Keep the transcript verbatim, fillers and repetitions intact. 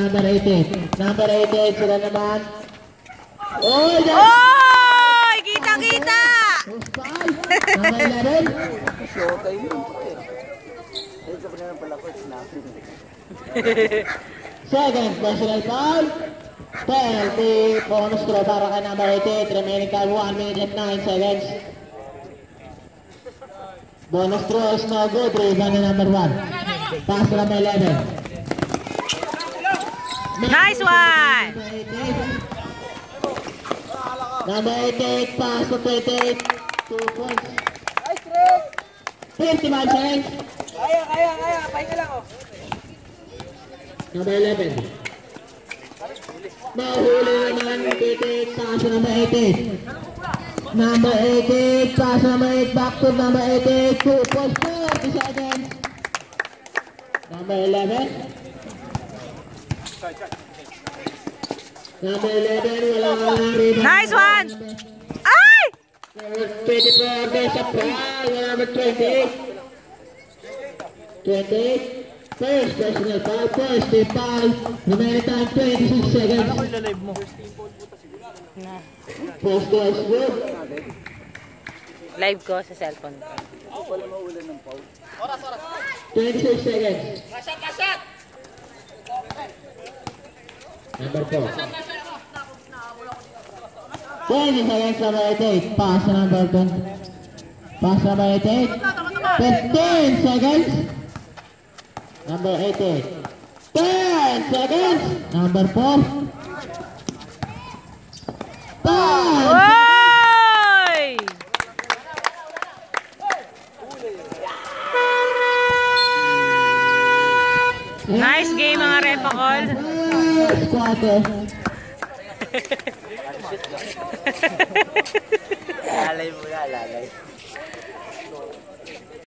number eighteen. Number eighteen, sila naman. Oy! Oy! Kita-kita! Number eleven. Second personal foul. Penalty bonus throw para kay number eighteen. Remaining time one minute and nine seconds. Bonus throw is no good. Rebound na number one. Pass to number eleven. Nice one! Number eighty-eight, pass to twenty-eight. Two points. fifty-five seconds. Kaya, kaya, kaya. Pahinga lang, oh. Number eleven. Mahuli naman, twenty-eight, pass to number eighty-eight. Number eighty-eight, pass to number eight, back to number eighty-eight. Two points, forty seconds. Number eleven. Number eleven, wala ka lang rebound. Nice one! Ay! twenty-four, there's a foul. Number twenty-eight. twenty-eight. First personal foul, first team foul. Remaining time twenty-six seconds. First goal is good. Live ko sa cellphone ko. twenty-six seconds. Number four. twenty seconds, number eighty-eight. Pass to number ten. Pass to number eighty-eight. fifteen seconds. Number eighty-eight. ten seconds. Number four. five. Oy! Nice game mga Repacol. Squatter. Lalay mo na, lalay.